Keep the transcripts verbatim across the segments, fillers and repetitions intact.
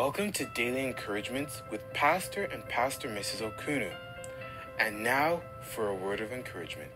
Welcome to Daily Encouragements with Pastor and Pastor Missus Okunnu. And now for a word of encouragement.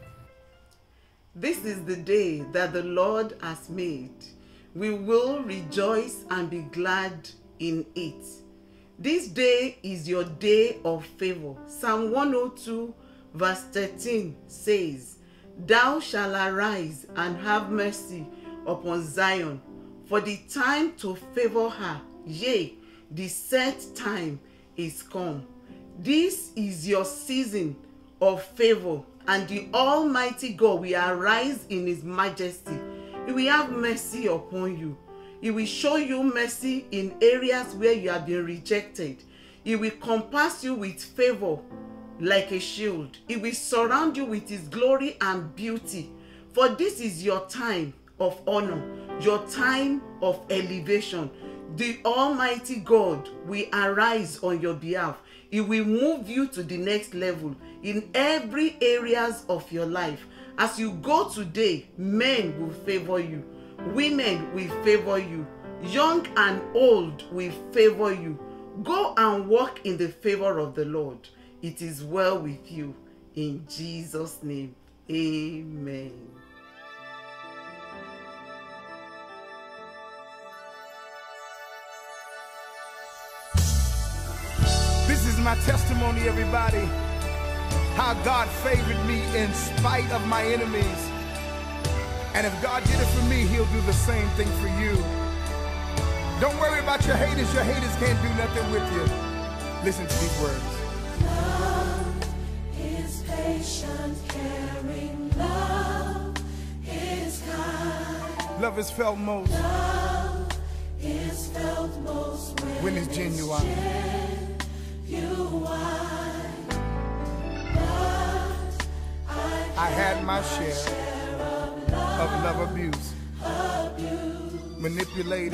This is the day that the Lord has made. We will rejoice and be glad in it. This day is your day of favor. Psalm one oh two verse thirteen says, "Thou shalt arise and have mercy upon Zion, for the time to favor her, yea, the set time is come." This is your season of favor, and the Almighty God will arise in His majesty. He will have mercy upon you. He will show you mercy in areas where you have been rejected. He will compass you with favor like a shield. He will surround you with His glory and beauty. For this is your time of honor, your time of elevation. The Almighty God will arise on your behalf. He will move you to the next level in every areas of your life. As you go today, men will favor you. Women will favor you. Young and old will favor you. Go and walk in the favor of the Lord. It is well with you. In Jesus' name, amen. This is my testimony, everybody, how God favored me in spite of my enemies. And if God did it for me, He'll do the same thing for you. Don't worry about your haters. Your haters can't do nothing with you. Listen to these words. Love is patient, caring. Love is kind. Love is felt most. Love is felt most when, when it's genuine. genuine. I had my share of love abuse, abuse, manipulated,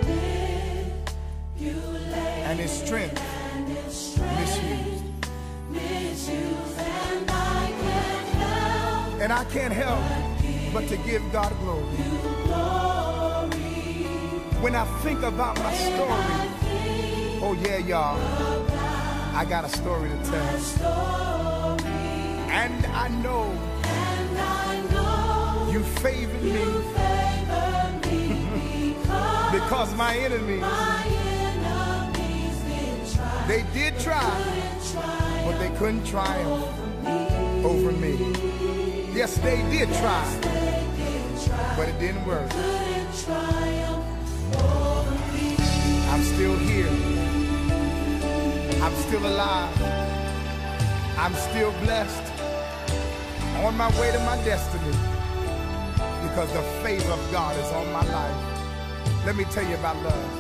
manipulated, and its strength and its strength misused. misused. And I can't help, And I can't help but to give God glory. glory. When I think about my story, oh yeah, y'all, I got a story to tell. Story. And I know, And I know you favored you me favor me because, because my enemies, my enemies did try, they did try, did try but they couldn't triumph over me. Yes, they did try, they did try, but it didn't work. couldn't triumph over me. I'm still here. I'm still alive. I'm still blessed. On my way to my destiny. Because the favor of God is on my life. Let me tell you about love.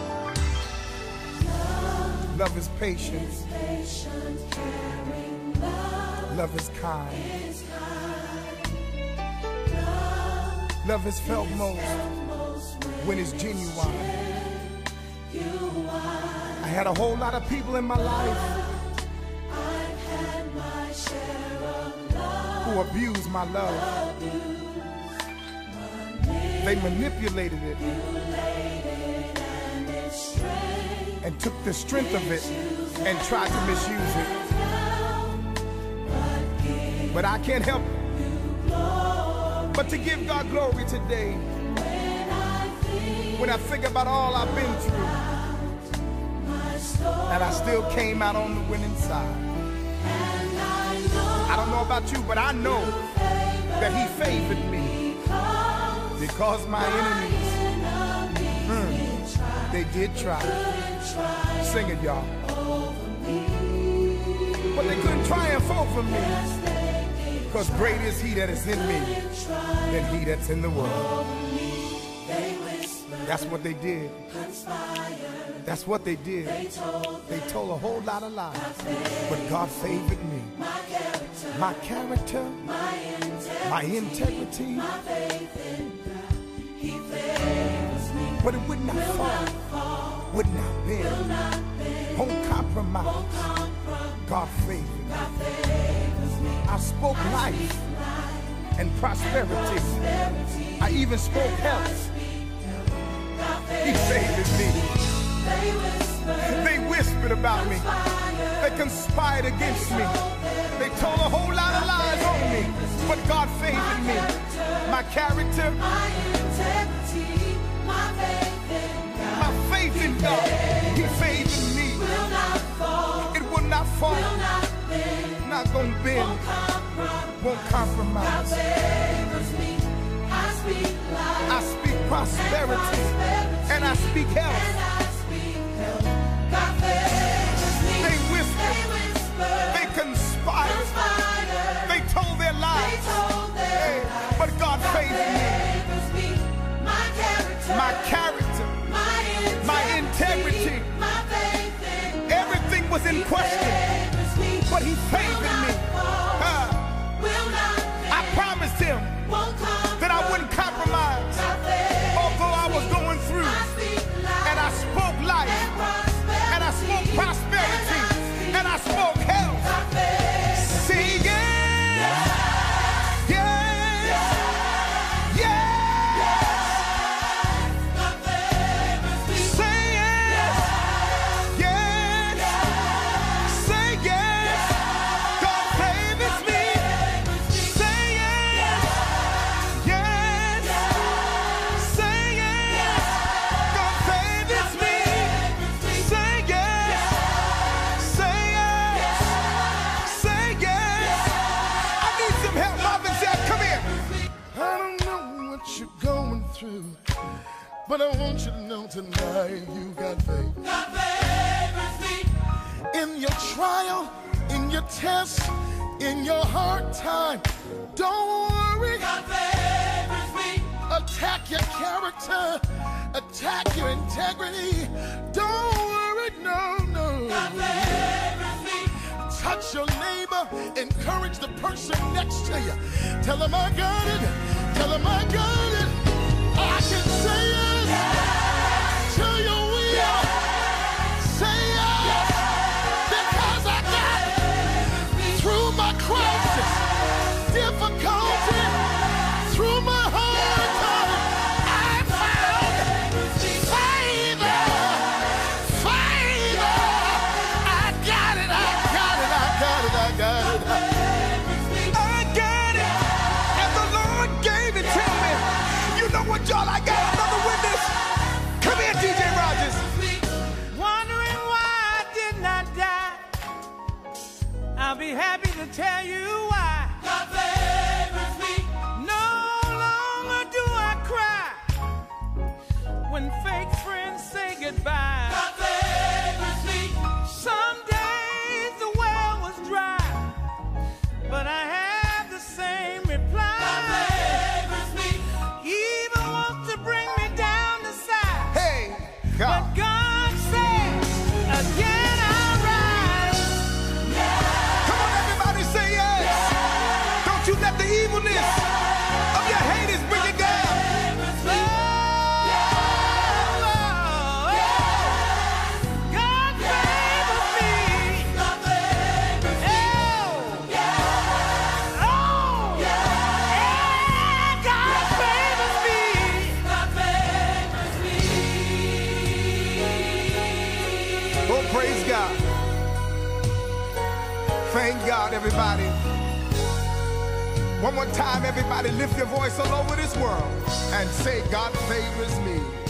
Love, love is patient. is patient, caring. Love, Love is kind. is kind. Love, Love is felt is most felt most when it's genuine. genuine. I had a whole lot of people in my life I've had my share of love, who abused my love. They manipulated it manipulated, and its strength and took the strength of it and tried to misuse it. But I can't help but to give God glory today. when I think When I think about all I've been through, my story. and I still came out on the winning side. And I know I don't know about you, but I know that He favored me because because my enemies, enemies mm, did try, they did try. couldn't try Sing it, y'all. over me. But they couldn't triumph over me, Yes, they did because great is He that is in me try than he that's in the world. over me. They whispered, That's what they did. conspired, That's what they did. they told They told a whole lot of lies, faith, but God favored me. my character, My character, my integrity, my integrity, my faith in God. He favors me, but it would not will fall, not fall, would not will bend, not bend, won't compromise. won't compromise. God favored me. God favors me. I spoke life and prosperity. I even spoke health. He favored me. They whispered about me. They conspired against me. They told a whole lot of lies on me. But God favored me. My character, my integrity, my faith in God. My faith in God. He favored me. Will not fall. It will not fall. Will not bend. Not gonna bend. Won't compromise. Won't compromise. God favors me. I speak life. I speak prosperity. And I speak health. And I speak health. God favors me. They whispered. They whispered. They conspired. conspired. They told their lies. They told their hey, lies. But God, God favored me. me. My character. My character. My integrity. My, integrity. my faith in God. Everything was in he question. Me. But he favored me. Uh, will not I promised him that I wouldn't compromise. Although I was going through. And I spoke life. And I spoke prosperity. And I spoke health. See, yeah. Yeah. Yeah. Say yes. Yes. Say yes. God favors me. Say yes. Yes. Say yes. God favors me. Say yes. Say yes. Say yes. I need some help. Marvin said, come here. I don't know what you're going through, but I want you to know tonight you got faith. God favors me. In your trial, in your test, in your hard time, don't worry. God favors me. Attack your character, attack your integrity. Don't worry, no, no. God favors me. Touch your neighbor, encourage the person next to you. Tell them I got it, tell them I got it. I can say it to your will. Say yes, because I got it. Through my crisis, difficulty, through my hard time, I found favor, favor. I got it, I got it, I got it, I got it. I got it. And the Lord gave it to me. You know what, y'all? I got another witness. Come here, D J Rogers. Wondering why I did not die. I'll be happy to tell you why. God favors me. No longer do I cry when fake friends say goodbye. God favors me. Some days the well was dry, but I have the same reply. God favors me. Evil wants to bring me down the side, Hey, but God. God said, again I'll rise. Come on, everybody, say yes. Don't you let the evilness of your haters bring you down. God favors me. God favors me. Oh, yeah, God favors me. God favors me. Oh, praise God. Thank God, everybody. One more time, everybody, lift your voice all over this world and say, God favors me.